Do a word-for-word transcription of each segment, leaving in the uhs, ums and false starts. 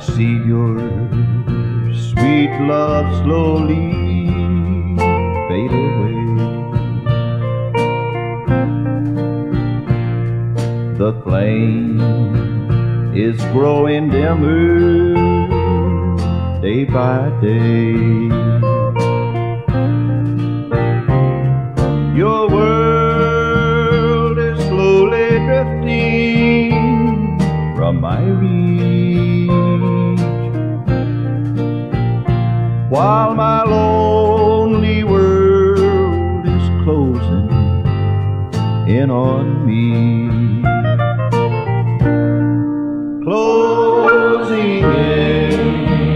see your sweet love slowly fade away. The flame is growing dimmer day by day. Your world is slowly drifting from my reach, while my lonely world is closing in on me. Closing in.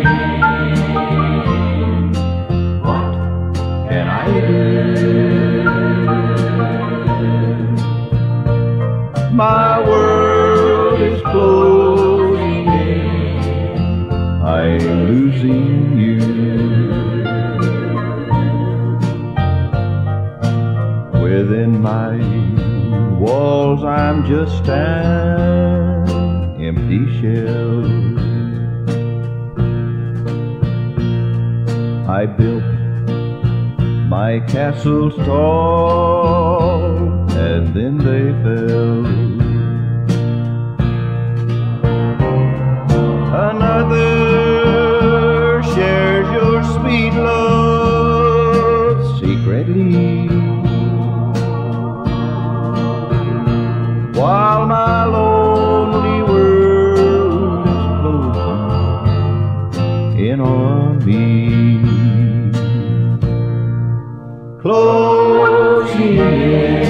What can I do? My world is closing in. I'm losing you. Within my walls I'm just an empty shell. I built my castles tall, and then they fell. Another shares your sweet love secretly, while my lonely world is closing in on me. Closing in.